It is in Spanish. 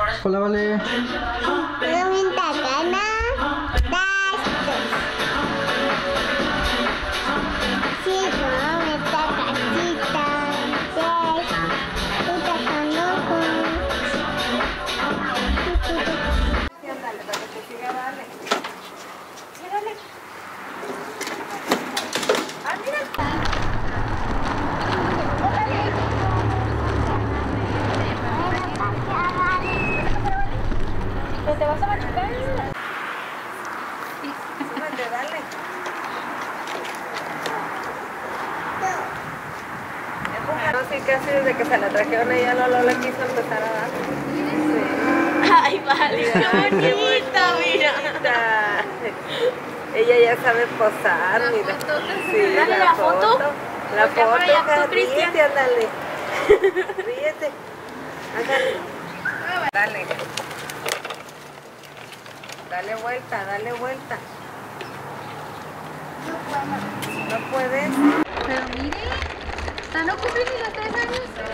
Hola, Vale. ¿Pero te vas a machucar? Súbete, dale. No, sí, casi desde que se la trajeron ella no le quiso empezar a dar. Sí. Ay, Vale, qué bonita, mira. Ella ya sabe posar, mira. Sí, Dale la foto. La Voltea foto, para allá, hija, tú, Cristian. ríete, ándale. Ríete. Ándale. Dale. Dale vuelta, dale vuelta. No puedes. Pero mire, no cumplí ni los 3 años.